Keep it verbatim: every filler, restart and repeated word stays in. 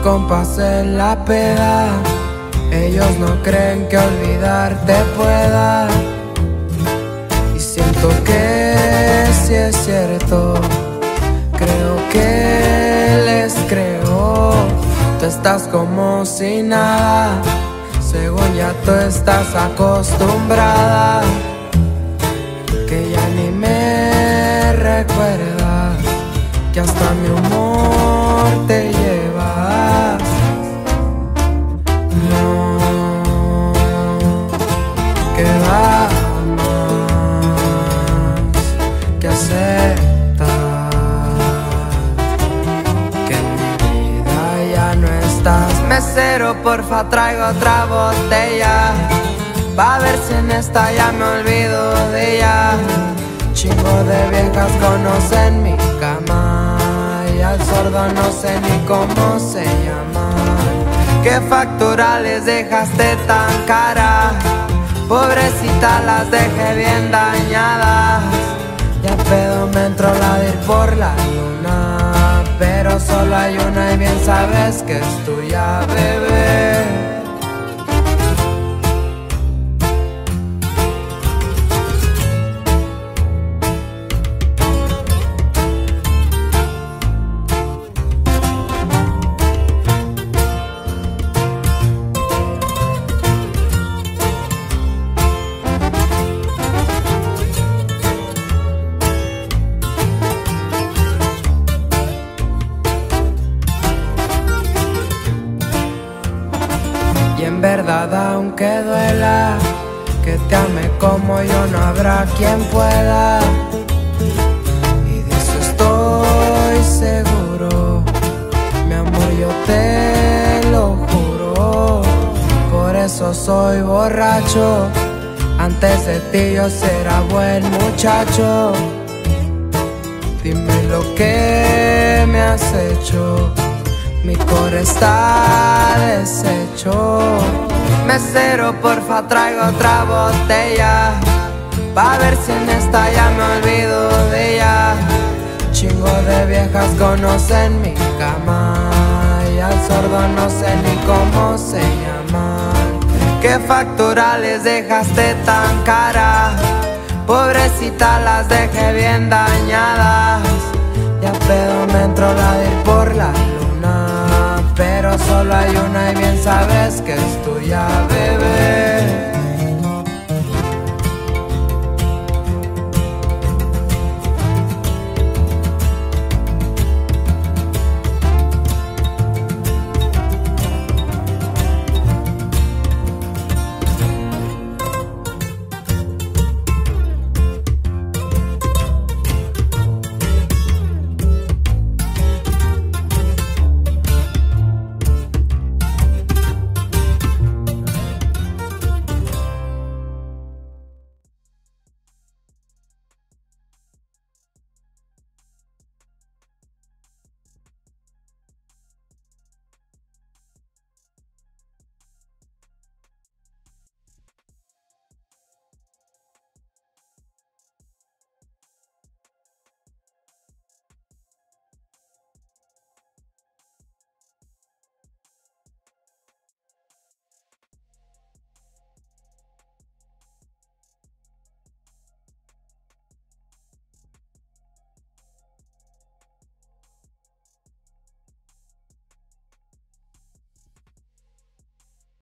compas en la peda, ellos no creen que olvidarte pueda. Y siento que si es cierto, creo que les creo. Tú estás como si nada, según ya tú estás acostumbrada, que ya ni me recuerdas, que hasta mi humor te llevas. No queda más que aceptar que en mi vida ya no estás. Mesero, porfa, traigo otra botella, va a ver si en esta ya me olvido de ella. Chingo de viejas conocen mi cama y al sordo no sé ni cómo se llama. ¿Qué factura les dejaste tan cara? Pobrecita, las dejé bien dañadas. Ya pedo me entró la de ir por la luna, pero solo hay una y bien sabes que es tuya, bebé. Y en verdad, aunque duela que te ame como yo, no habrá quien pueda. Y de eso estoy seguro, mi amor, yo te lo juro. Por eso soy borracho, antes de ti yo será buen muchacho. Dime lo que me has hecho, mi core está deshecho. Mesero, porfa, traigo otra botella, va a ver si en esta ya me olvido de ella. Chingo de viejas conocen mi cama y al sordo no sé ni cómo se llama. ¿Qué factura les dejaste tan cara? Pobrecita, las dejé bien dañadas. Ya pedo me entró la de ir por la luna, pero solo hay una y bien sabes que es tuya, bebé.